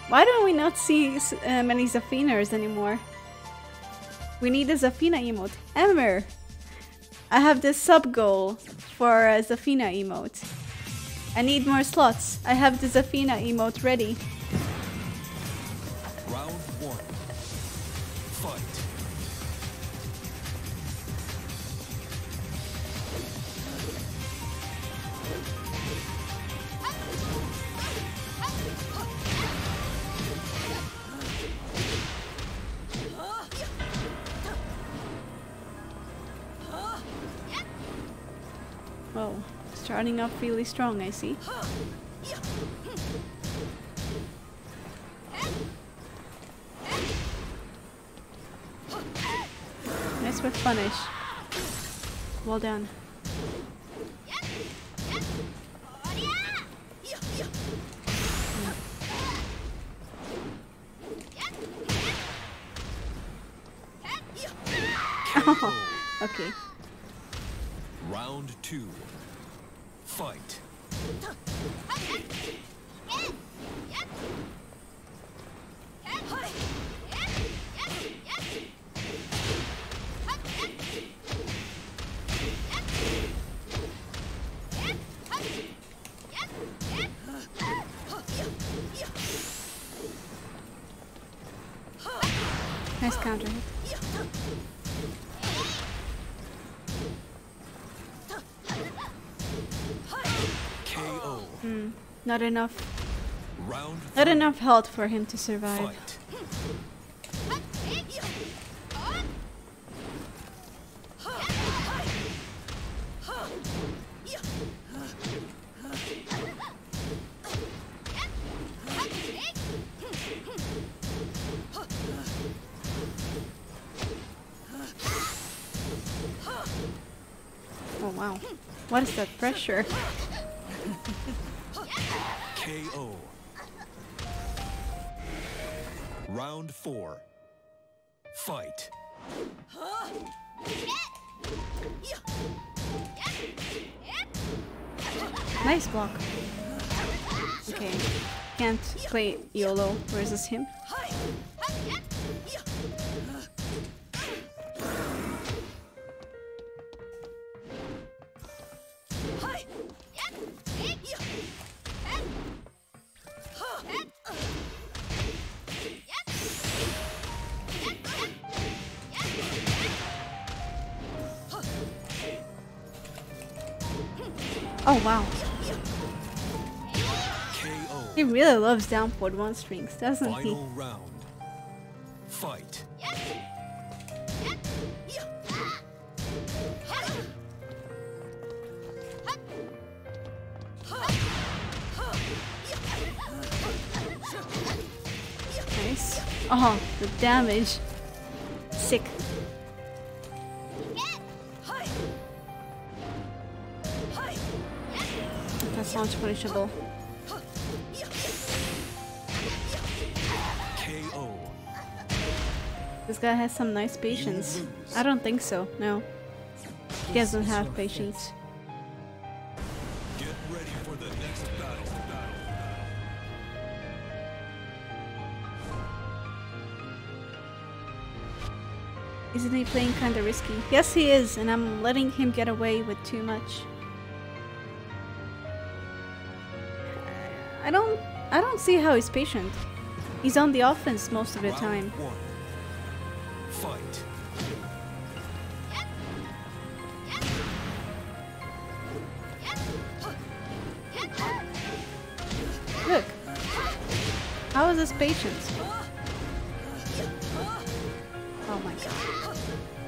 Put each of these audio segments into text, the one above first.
Why don't we not see many Zafiners anymore? We need a Zafina emote. Emmer! I have this sub goal for a Zafina emote. I need more slots. I have the Zafina emote ready. Round 1. Fight. Whoa, starting up really strong, I see. Nice with punish. Well done. Oh, okay. Round 2. Fight. Nice counter hit. KO. Not enough. Round 3. Not enough health for him to survive. Fight. Oh wow. What is that pressure? KO. Round 4. Fight. Nice block. Okay. Can't play YOLO versus him. Oh wow. KO. He really loves downward one strings, doesn't he? Final round. Fight. Nice. Oh, the damage. Sick. That sounds punishable. KO. This guy has some nice patience. I don't think so, no. He doesn't have patience. Get ready for the next battle. Isn't he playing kinda risky? Yes he is, and I'm letting him get away with too much. I don't see how he's patient. He's on the offense most of the time. Round 1. Fight. Look. How is this patience? Oh my god.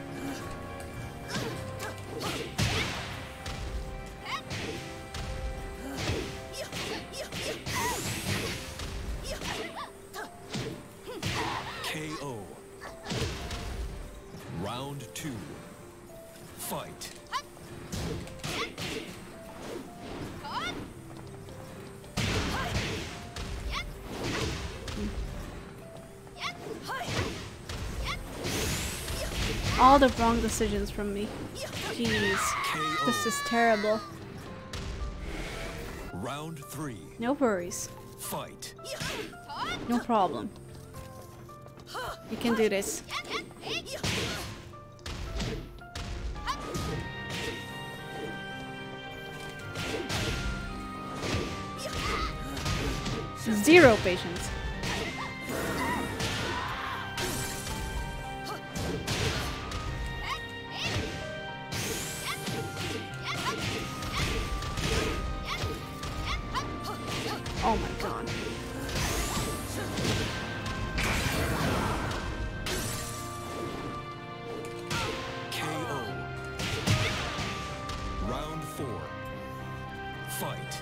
KO. Round 2. Fight. All the wrong decisions from me. Jeez. KO. This is terrible. Round 3. No worries. Fight. No problem. You can do this. Zero patience. Oh my god. KO. Round 4. Fight.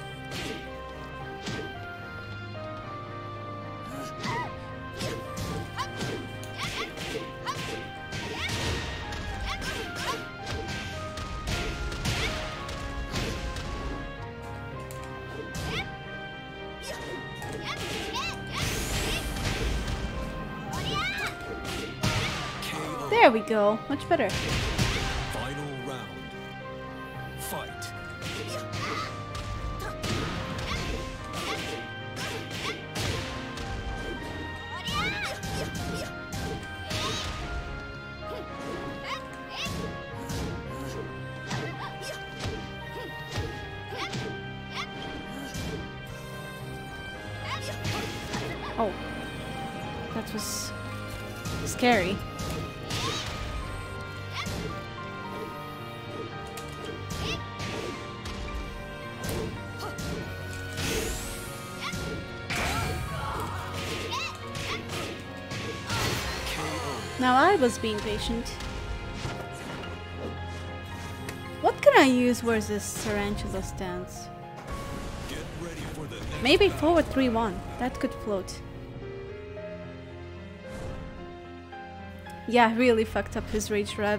There we go. Much better. Final round. Fight. Oh. That was scary. Now I was being patient. What can I use versus Tarantula stance? Get ready for the next Maybe battle. forward 3-1. That could float. Yeah, really fucked up his rage rev.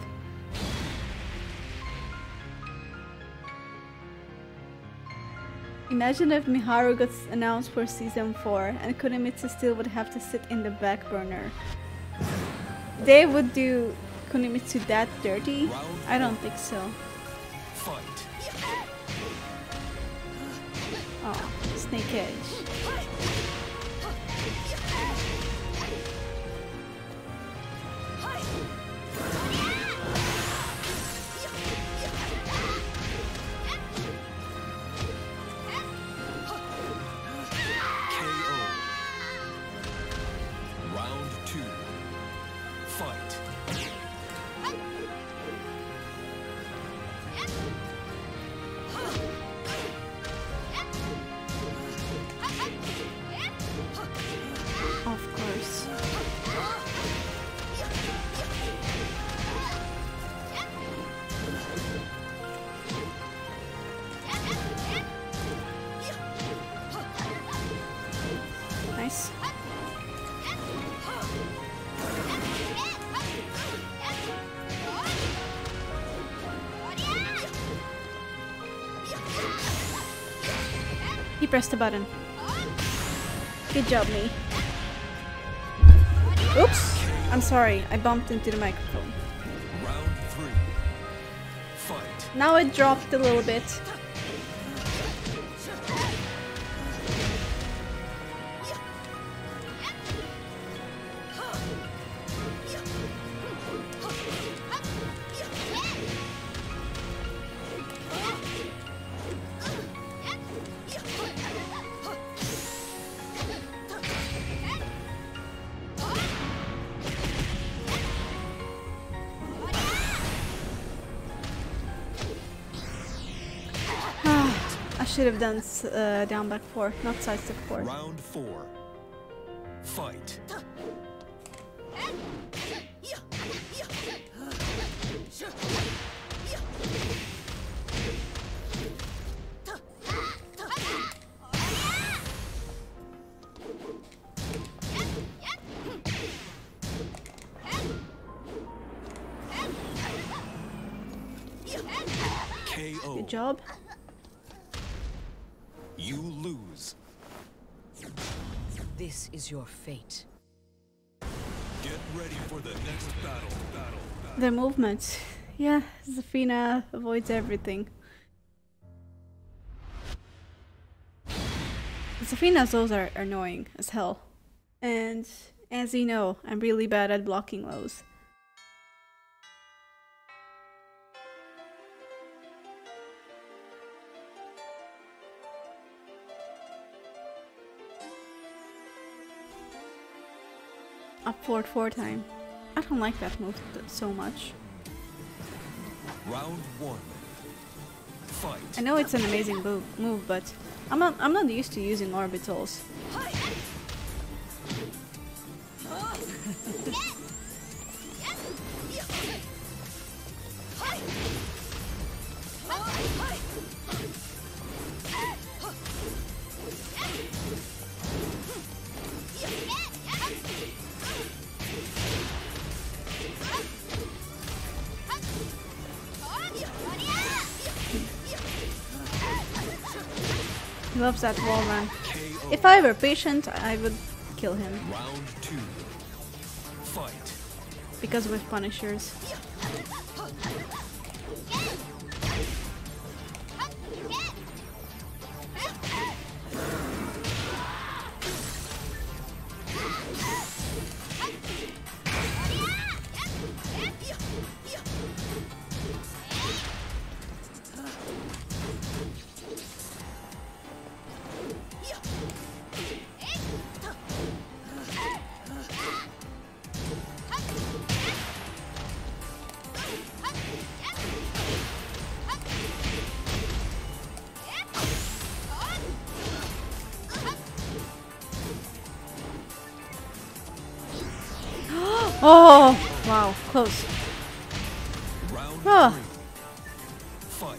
Imagine if Miharu got announced for season 4 and Kunimitsu still would have to sit in the back burner. They would do Kunimitsu that dirty? I don't think so. Fight. Oh, Snake Edge. KO. Round 2. Fight. Of course. Nice. He pressed the button. Good job, me. Oops! I'm sorry, I bumped into the microphone. Round 3. Fight. Now it dropped a little bit. I should have done down back 4, not side step 4. Round 4. Fight. KO. Good job. You lose. This is your fate. Get ready for the next battle. Their movement. Yeah, Zafina avoids everything. Zafina's those are annoying as hell. And as you know, I'm really bad at blocking those. Up forward 4 time. I don't like that move so much. Round 1. Fight. I know it's an amazing move, but I'm not used to using orbitals. He loves that wall run. KO. If I were patient, I would kill him. Round 2. Fight. Because with Punishers. Oh, wow, close. Round Ah. 3. Fight.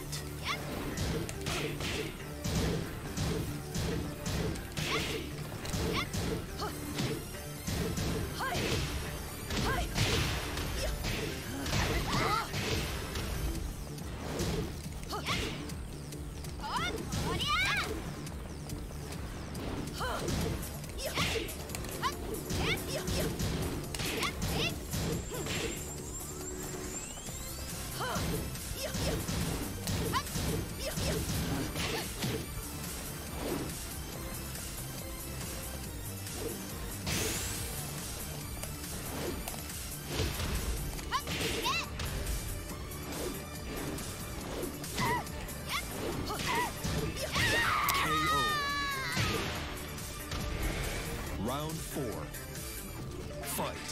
KO. Round 4. Fight.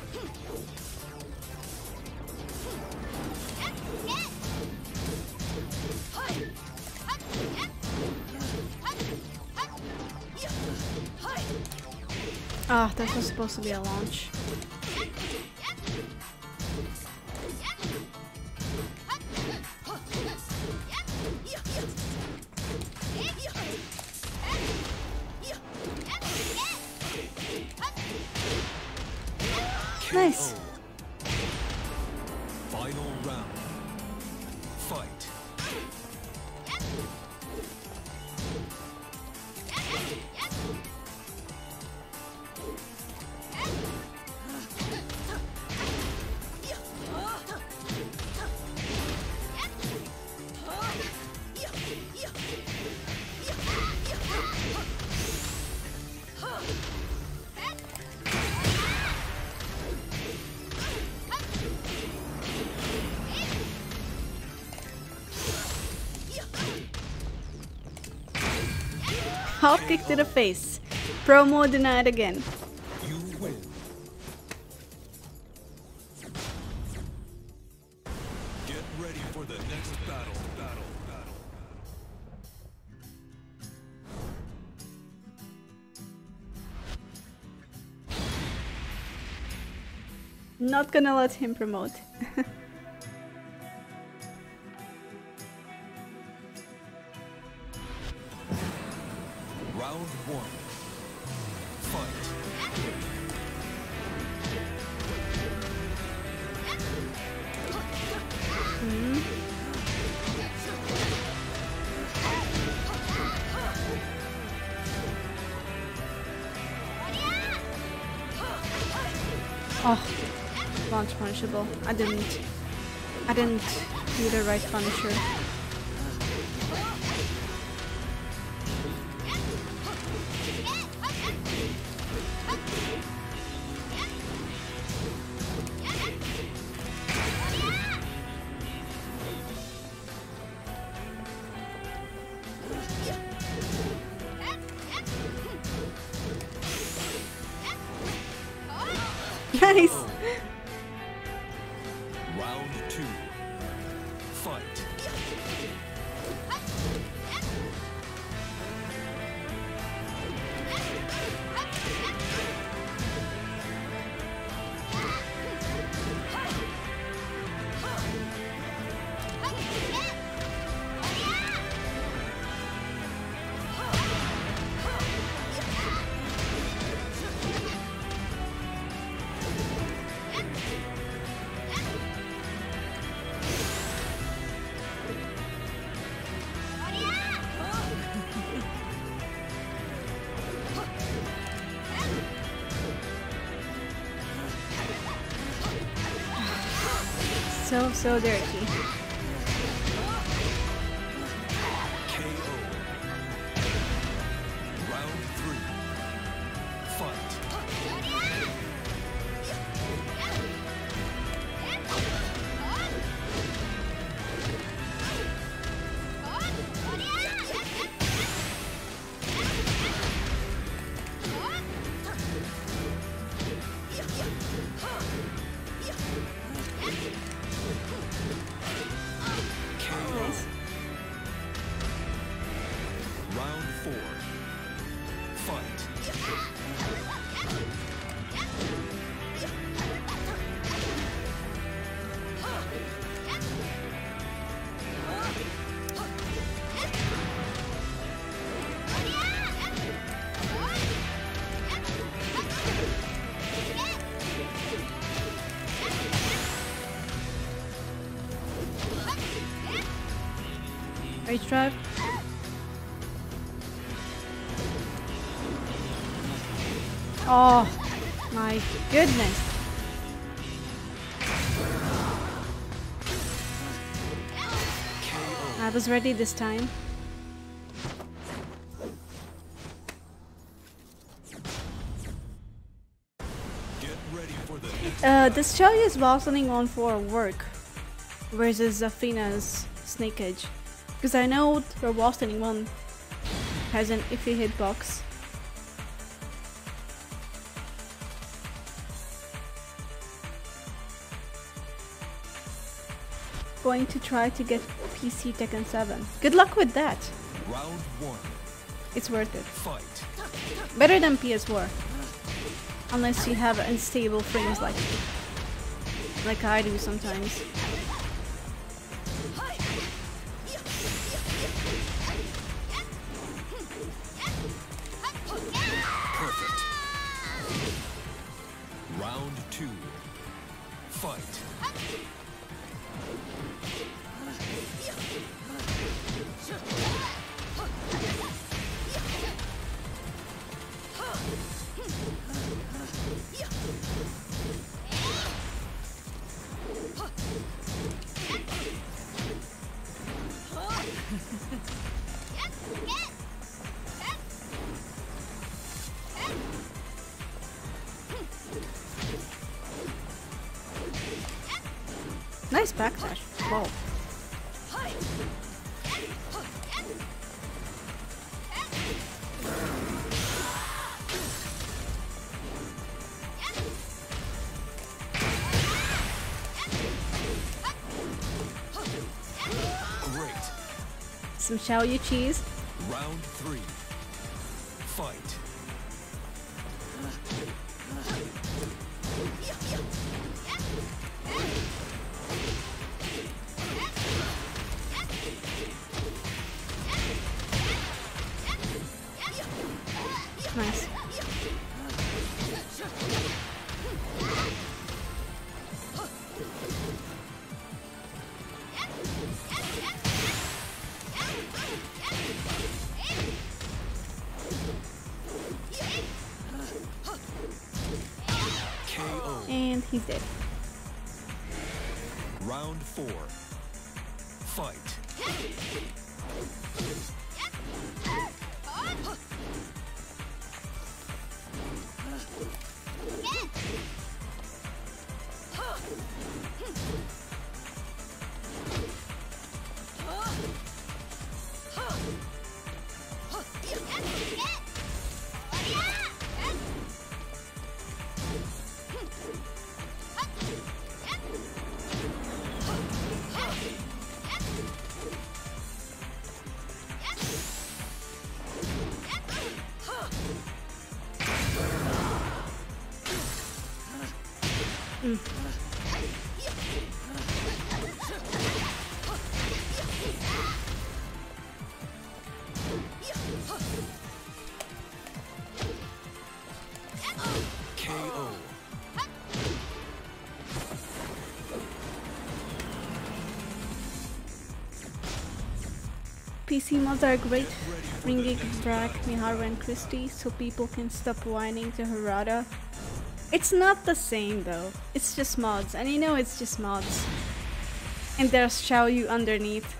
Ah, that was supposed to be a launch. Nice. Final round. Fight. Hop kick to the face. Promo denied again. You win. Get ready for the next battle. Not gonna let him promote. Round 1. Fight. Oh, launch punishable. I didn't do the right punisher. Nice. Round 2. Fight. So dirty. KO. Round 3. Fight. Nice. Round 4. Fight. Rage drive. Oh my goodness. I was ready this time. Get ready for the next This Chalia's bossing on for work versus Zafina's Snake Edge. Because I know the bossing one has an iffy hitbox. Going to try to get PC Tekken 7. Good luck with that. Round 1. It's worth it. Fight. Better than PS4. Unless you have unstable frames like I do sometimes. Perfect. Round 2. Fight. Nice backdash. Whoa. Great. Some Xiaoyu cheese. Round 3. Fight. Nice. KO. And he's dead. Round 4. Fight. KO. PC mods are great, bringing back Miharu and Christie so people can stop whining to Harada. It's not the same though, it's just mods, and you know it's just mods. And there's Xiaoyu underneath.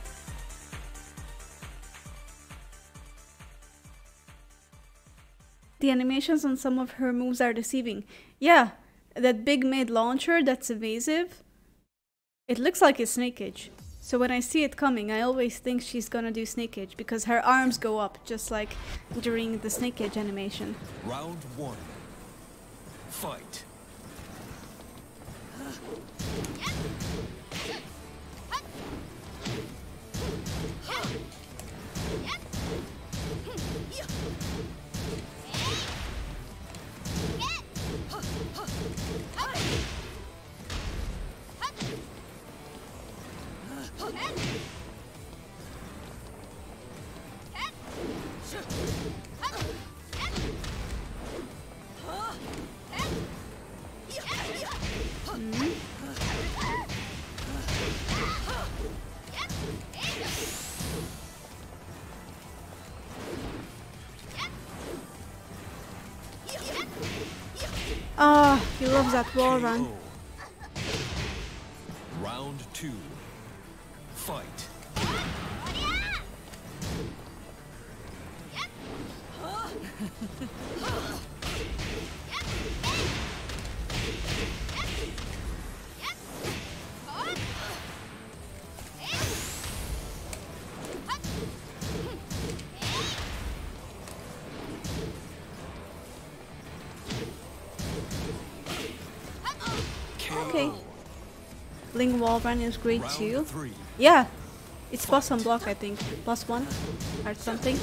The animations on some of her moves are deceiving. Yeah, that big mid launcher that's evasive, it looks like a Snake Edge. So when I see it coming, I always think she's gonna do Snake Edge because her arms go up just like during the Snake Edge animation. Round 1. Fight. Ah, he loves that wall run. KO. Round 2. Fight. Okay. KO. Ling wall run is great Round too. 3. Yeah, it's plus on block I think. +1 or something.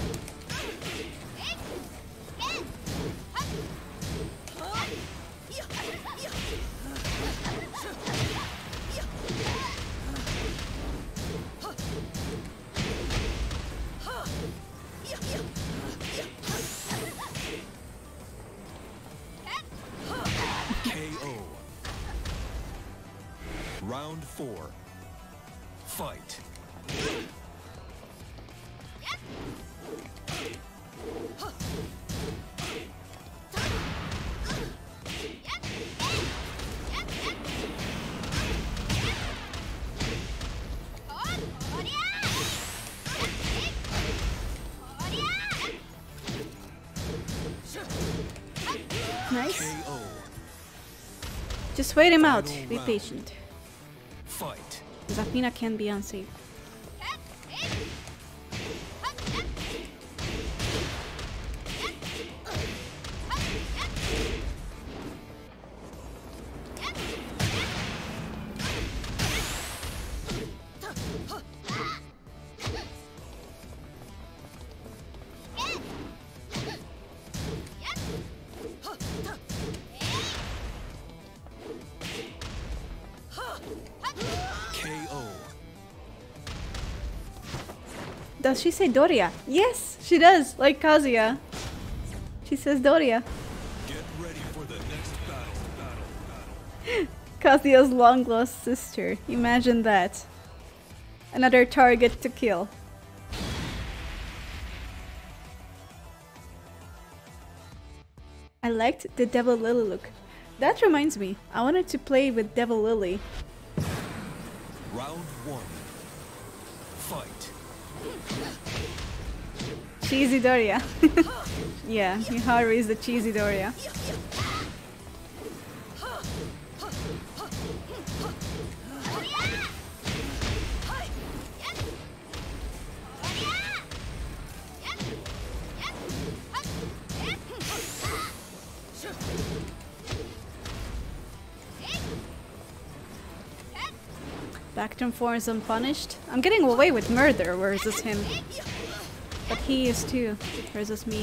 KO. Round 4. Fight. Nice. KO. Just wait him out. Final Be round. patient. Fight. Zafina can be unsafe. KO. Does she say Doria? Yes, she does, like Kazuya. She says Doria. Get ready for the next battle. Kazuya's long lost sister. Imagine that. Another target to kill. I liked the Devil Lily look. That reminds me, I wanted to play with Devil Lily. Round 1. Fight. Cheesy Doria. Yeah, Miharu is the cheesy Doria. Backtron 4 is unpunished. I'm getting away with murder versus him. But he is too versus me.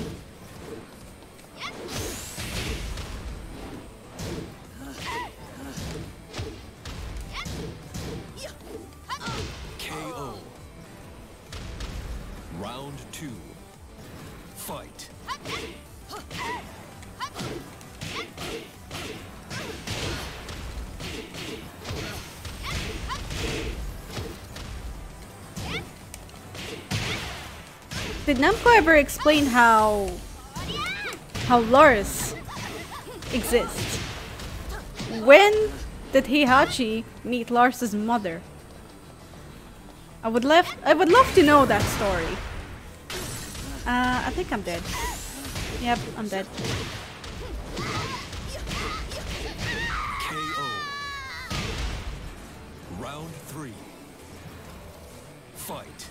Did Namco ever explain how Lars exists? When did Heihachi meet Lars's mother? I would love to know that story. I think I'm dead. Yep, I'm dead. KO. Round 3. Fight.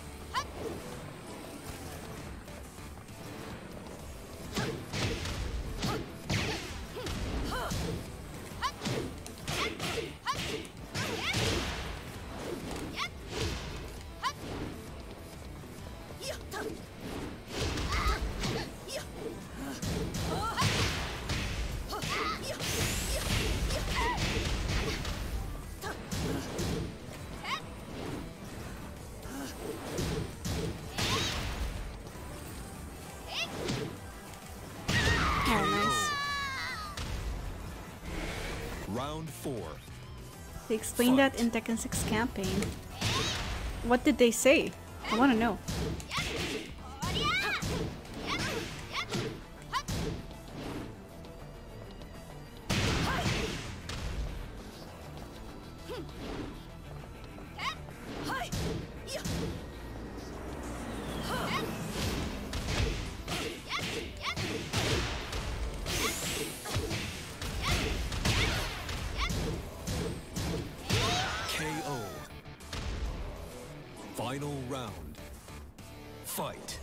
Round 4. They explained that in Tekken 6 campaign. What did they say? I want to know. KO. Final round. Fight.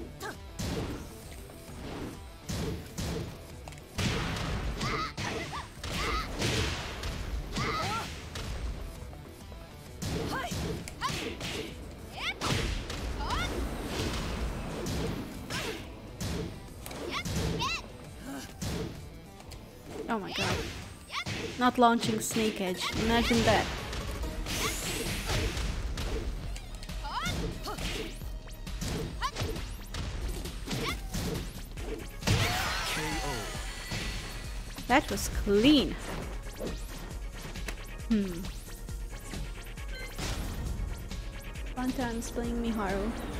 Oh my god. Not launching Snake Edge. Imagine that. KO. That was clean. Fun times playing Miharu.